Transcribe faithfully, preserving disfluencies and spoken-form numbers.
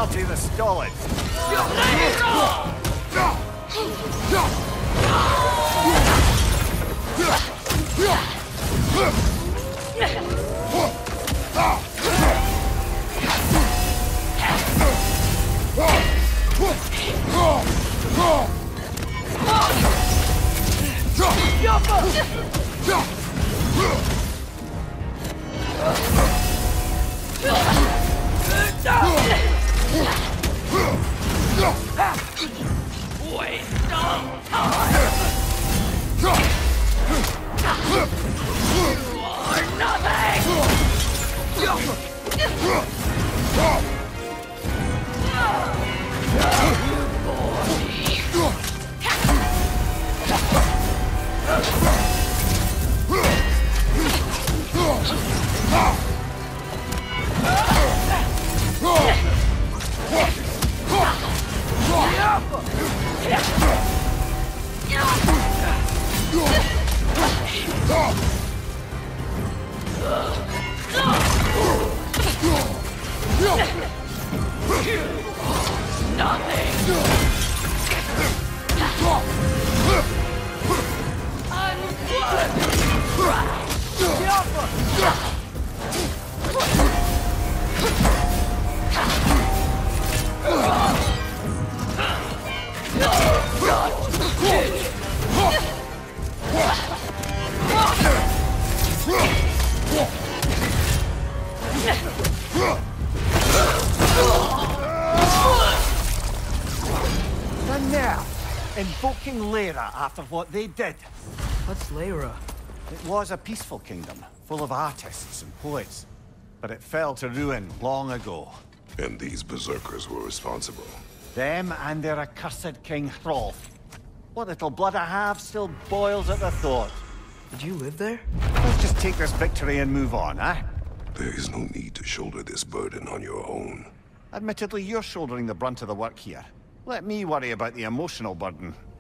I'll do the stalling. Waste of time! You are nothing! And now, invoking Lyra after what they did. What's Lyra? It was a peaceful kingdom, full of artists and poets. But it fell to ruin long ago. And these berserkers were responsible. Them and their accursed King Hrolf. What little blood I have still boils at the thought. Did you live there? Let's just take this victory and move on, eh? There is no need to shoulder this burden on your own. Admittedly, you're shouldering the brunt of the work here. Let me worry about the emotional burden.